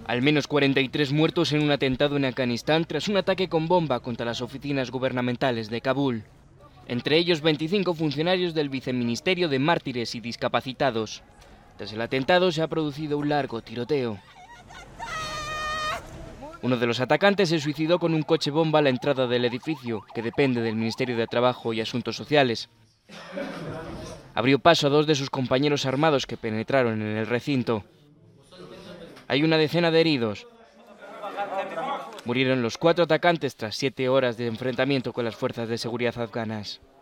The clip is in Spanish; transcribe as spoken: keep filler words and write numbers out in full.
Al menos cuarenta y tres muertos en un atentado en Afganistán tras un ataque con bomba contra las oficinas gubernamentales de Kabul. Entre ellos veinticinco funcionarios del Viceministerio de Mártires y Discapacitados. Tras el atentado se ha producido un largo tiroteo. Uno de los atacantes se suicidó con un coche bomba a la entrada del edificio, que depende del Ministerio de Trabajo y Asuntos Sociales. Abrió paso a dos de sus compañeros armados que penetraron en el recinto. Hay una decena de heridos. Murieron los cuatro atacantes tras siete horas de enfrentamiento con las fuerzas de seguridad afganas.